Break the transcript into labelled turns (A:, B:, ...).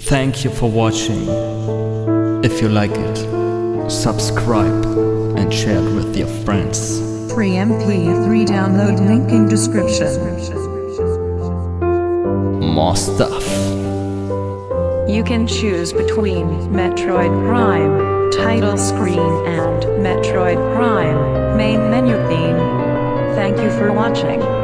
A: Thank you for watching. If you like it, subscribe and share it with your friends.
B: Free MP3 download link in description.
A: More stuff.
C: You can choose between Metroid Prime, title screen and Metroid Prime, main menu theme. Thank you for watching.